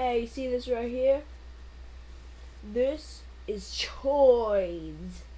Hey, see this right here? This is choice.